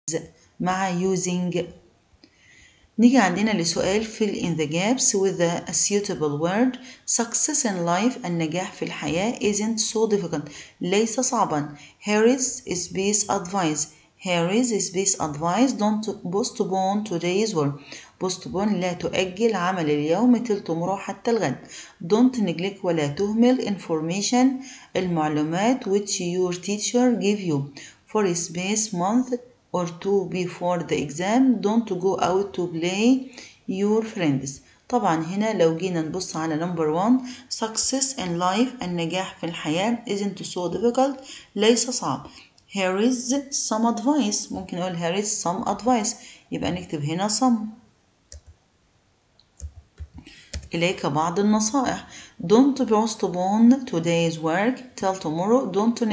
مع using. نيجي عندنا لسؤال fill in the gaps with a suitable word. Success in life النجاح في الحياة isn't so difficult ليس صعبا. Here is best advice. Here is best advice. Don't postpone today's work. postpone لا تؤجل عمل اليوم till tomorrow حتى الغد. Don't neglect ولا تهمل information المعلومات which your teacher give you. For space month or two before the exam. Don't go out to play your friends. طبعا هنا لو جينا نبص على number 1 success in life النجاح في الحياة isn't so difficult ليس صعب. Here is some advice. ممكن نقول here is some advice يبقى نكتب هنا some. إليك بعض النصائح. Don't postpone today's work till tomorrow.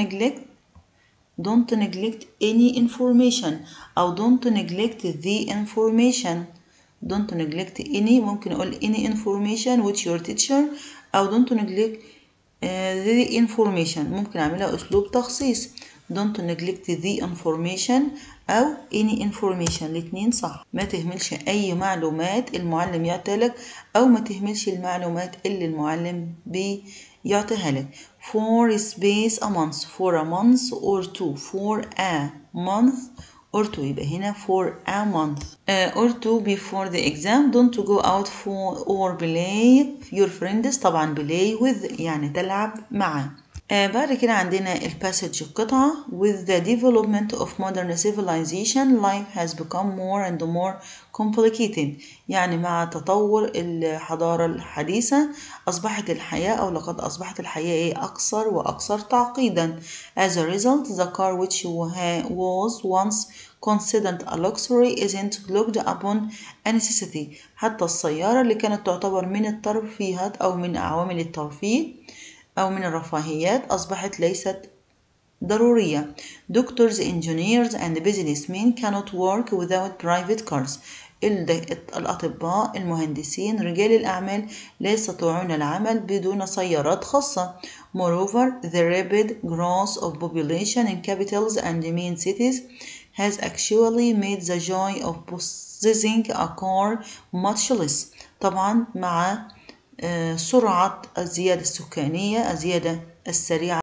Don't neglect any information أو don't neglect the information. Don't neglect any ممكن أقول any information which your teacher أو don't neglect the information ممكن أعملها أسلوب تخصيص. Don't neglect the information أو any information الاتنين صح. ما تهملش أي معلومات المعلم يعطيلك أو ما تهملش المعلومات اللي المعلم بيعطيها لك. For space a month. For a month or two. For a month or two يبقى هنا for a month or two before the exam. Don't go out or play your friends. طبعا play with يعني تلعب معه. بعد كده عندنا الباسج القطعة. With the development of modern civilization life has become more and more complicated. يعني مع تطور الحضارة الحديثة أصبحت الحياة أو لقد أصبحت الحياة أكثر وأكثر تعقيدا. As a result the car which was once considered a luxury isn't looked upon a necessity. حتى السيارة اللي كانت تعتبر من الترفيهات أو من عوامل الترفيه أو من الرفاهيات أصبحت ليست ضرورية. Doctors, engineers and businessmen cannot work without private cars. الأطباء المهندسين رجال الأعمال لا يستطيعون العمل بدون سيارات خاصة. Moreover, the rapid growth of population in capitals and main cities has actually made the joy of possessing a car much less. طبعا مع سرعة الزيادة السكانية الزيادة السريعة